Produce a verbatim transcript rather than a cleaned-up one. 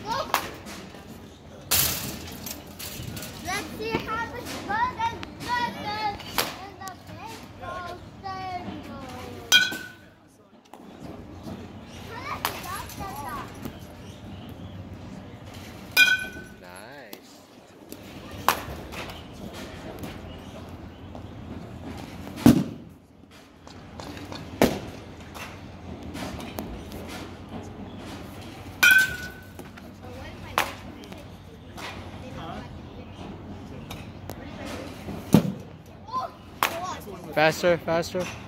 Let's see how much fun and goodness in the baseball stadium. Nice. Faster, faster.